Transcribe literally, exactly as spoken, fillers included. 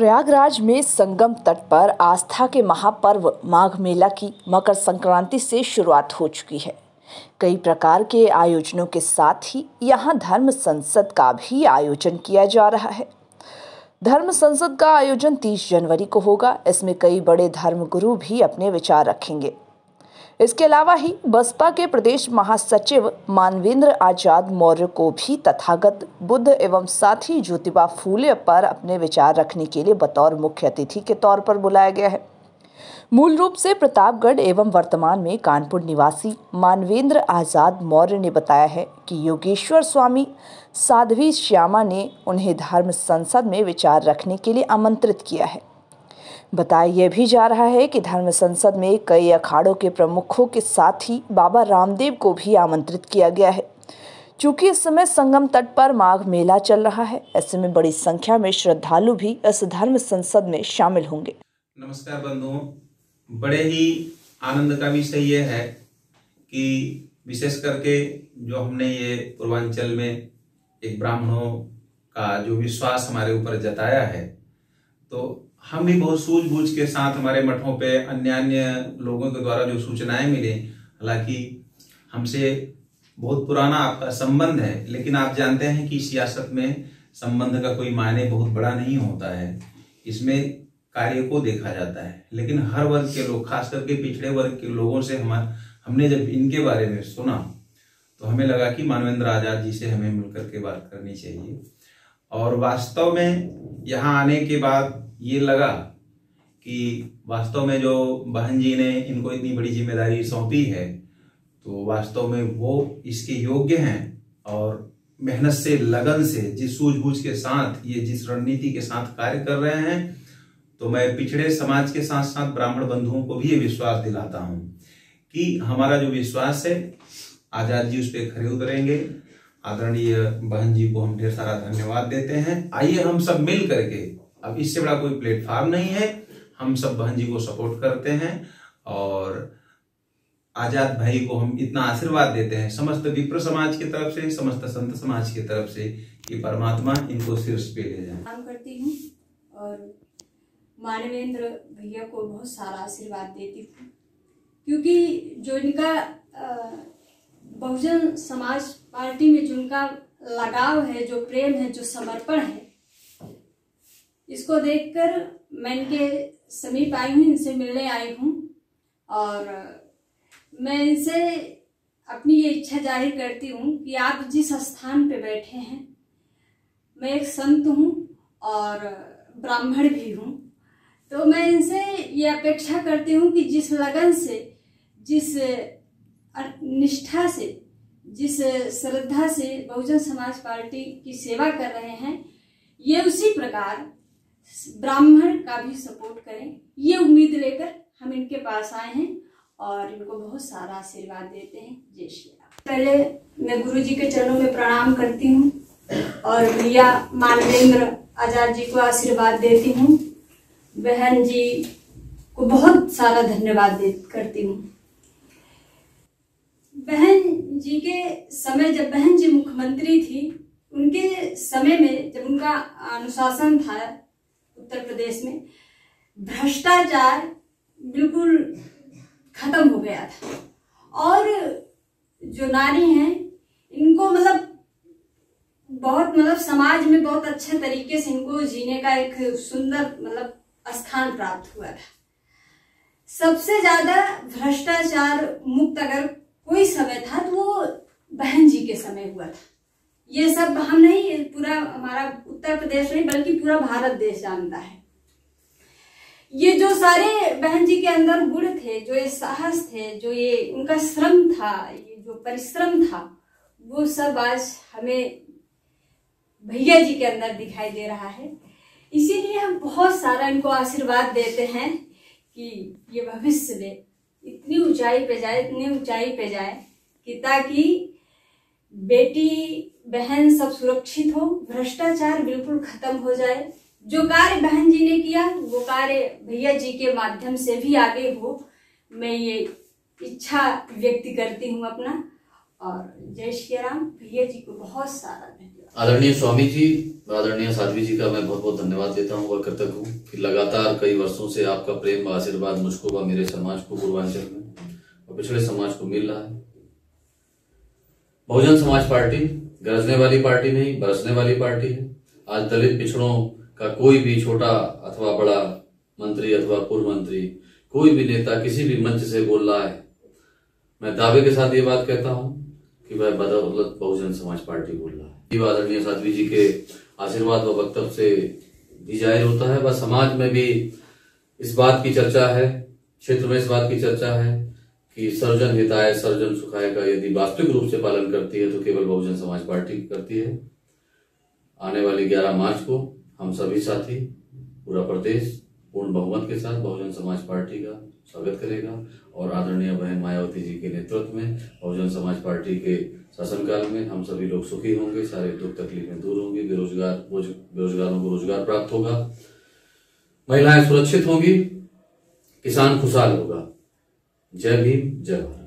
प्रयागराज में संगम तट पर आस्था के महापर्व माघ मेला की मकर संक्रांति से शुरुआत हो चुकी है। कई प्रकार के आयोजनों के साथ ही यहां धर्म संसद का भी आयोजन किया जा रहा है। धर्म संसद का आयोजन तीस जनवरी को होगा। इसमें कई बड़े धर्मगुरु भी अपने विचार रखेंगे। इसके अलावा ही बसपा के प्रदेश महासचिव मानवेंद्र आजाद मौर्य को भी तथागत बुद्ध एवं साथ ही ज्योतिबा फूले पर अपने विचार रखने के लिए बतौर मुख्य अतिथि के तौर पर बुलाया गया है। मूल रूप से प्रतापगढ़ एवं वर्तमान में कानपुर निवासी मानवेंद्र आजाद मौर्य ने बताया है कि योगेश्वर स्वामी साध्वी श्यामा ने उन्हें धर्म संसद में विचार रखने के लिए आमंत्रित किया है। बताया यह भी जा रहा है कि धर्म संसद में कई अखाड़ों के प्रमुखों के साथ ही बाबा रामदेव को भी आमंत्रित किया गया है। चूंकि इस समय संगम तट पर माघ मेला चल रहा है, ऐसे में बड़ी संख्या में श्रद्धालु भी इस धर्म संसद में शामिल होंगे। नमस्कार बंधुओं, बड़े ही आनंद का विषय यह है कि विशेष करके जो हमने ये पूर्वांचल में एक ब्राह्मणों का जो विश्वास हमारे ऊपर जताया है, तो हम भी बहुत सूझबूझ के साथ हमारे मठों पे अन्य अन्य लोगों के द्वारा जो सूचनाएं मिले, हालांकि हमसे बहुत पुराना आपका संबंध है, लेकिन आप जानते हैं कि सियासत में संबंध का कोई मायने बहुत बड़ा नहीं होता है। इसमें कार्य को देखा जाता है। लेकिन हर वर्ग के लोग, खास करके पिछड़े वर्ग के लोगों से हम हमने जब इनके बारे में सुना तो हमें लगा कि मानवेंद्र आजाद जी से हमें मिलकर के बात करनी चाहिए। और वास्तव में यहाँ आने के बाद ये लगा कि वास्तव में जो बहन जी ने इनको इतनी बड़ी जिम्मेदारी सौंपी है, तो वास्तव में वो इसके योग्य हैं। और मेहनत से, लगन से, जिस सूझबूझ के साथ ये जिस रणनीति के साथ कार्य कर रहे हैं, तो मैं पिछड़े समाज के साथ साथ ब्राह्मण बंधुओं को भी ये विश्वास दिलाता हूं कि हमारा जो विश्वास है, आजाद जी उस पर खरे उतरेंगे। आदरणीय बहन जी को हम ढेर सारा धन्यवाद देते हैं। आइए हम सब मिल करके, अब इससे बड़ा कोई प्लेटफॉर्म नहीं है, हम सब बहन जी को सपोर्ट करते हैं और आजाद भाई को हम इतना आशीर्वाद देते हैं समस्त विप्र समाज की तरफ से, समस्त संत समाज की तरफ से, कि परमात्मा इनको शीर्ष पे ले जाए। काम करती हूँ और मानवेंद्र भैया को बहुत सारा आशीर्वाद देती हूँ, क्योंकि जो इनका बहुजन समाज पार्टी में जो उनका लगाव है, जो प्रेम है, जो समर्पण है, इसको देखकर मैं इनके समीप आई हूँ, इनसे मिलने आई हूँ। और मैं इनसे अपनी ये इच्छा जाहिर करती हूँ कि आप जिस स्थान पे बैठे हैं, मैं एक संत हूँ और ब्राह्मण भी हूँ, तो मैं इनसे ये अपेक्षा करती हूँ कि जिस लगन से, जिस निष्ठा से, जिस श्रद्धा से बहुजन समाज पार्टी की सेवा कर रहे हैं, ये उसी प्रकार ब्राह्मण का भी सपोर्ट करें, ये उम्मीद लेकर हम इनके पास आए हैं और इनको बहुत सारा आशीर्वाद देते हैं। जय श्री राम। पहले मैं गुरु जी के चरणों में प्रणाम करती हूँ और भैया मानवेंद्र आजाद जी को आशीर्वाद देती हूँ। बहन जी को बहुत सारा धन्यवाद दे करती हूँ। बहन जी के समय, जब बहन जी मुख्यमंत्री थी, उनके समय में जब उनका अनुशासन था उत्तर प्रदेश में, भ्रष्टाचार बिल्कुल खत्म हो गया था और जो नारी हैं, इनको मतलब बहुत मतलब समाज में बहुत अच्छे तरीके से इनको जीने का एक सुंदर मतलब स्थान प्राप्त हुआ था। सबसे ज्यादा भ्रष्टाचार मुक्त अगर कोई समय था तो वो बहन जी के समय हुआ था। ये सब हम नहीं, पूरा हमारा उत्तर प्रदेश नहीं बल्कि पूरा भारत देश जानता है। ये जो सारे बहन जी के अंदर गुण थे, जो ये साहस थे, जो ये उनका श्रम था, ये जो परिश्रम था, वो सब आज हमें भैया जी के अंदर दिखाई दे रहा है। इसीलिए हम बहुत सारा इनको आशीर्वाद देते हैं कि ये भविष्य में इतनी ऊंचाई पे जाए, इतनी ऊंचाई पे जाए कि ताकि बेटी बहन सब सुरक्षित हो, भ्रष्टाचार बिल्कुल खत्म हो जाए। जो कार्य बहन जी ने किया वो कार्य भैया जी के माध्यम से भी आगे हो, मैं ये इच्छा व्यक्त करती हूँ अपना। और जय श्री राम। भैया जी को बहुत सारा धन्यवाद। आदरणीय स्वामी जी, आदरणीय साध्वी जी का मैं बहुत बहुत धन्यवाद देता हूँ और कृतज्ञ हूँ कि लगातार कई वर्षों से आपका प्रेम व आशीर्वाद मुझको व मेरे समाज को पूर्वांचल में और पिछड़े समाज को मिल रहा है। बहुजन समाज पार्टी गरजने वाली पार्टी नहीं, बरसने वाली पार्टी है। आज दलित पिछड़ों का कोई भी छोटा अथवा बड़ा मंत्री अथवा पूर्व मंत्री, कोई भी नेता किसी भी मंच से बोल रहा है, मैं दावे के साथ ये बात कहता हूं कि वह बदौलत बहुजन समाज पार्टी बोल रहा है। आदरणीय साध्वी जी के आशीर्वाद व वक्तव्य से भी जाहिर होता है। वह समाज में भी इस बात की चर्चा है, क्षेत्र में इस बात की चर्चा है कि सर्वजन हिताय सर्वजन सुखाय का यदि वास्तविक रूप से पालन करती है तो केवल बहुजन समाज पार्टी करती है। आने वाली ग्यारह मार्च को हम सभी साथी, पूरा प्रदेश पूर्ण बहुमत के साथ बहुजन समाज पार्टी का स्वागत करेगा और आदरणीय बहन मायावती जी के नेतृत्व में बहुजन समाज पार्टी के शासनकाल में हम सभी लोग सुखी होंगे, सारे दुख तकलीफें दूर होंगी, बेरोजगार बेरोजगारों को रोजगार प्राप्त होगा, महिलाएं सुरक्षित होंगी, किसान खुशहाल होगा। जय भीम, जय भारत।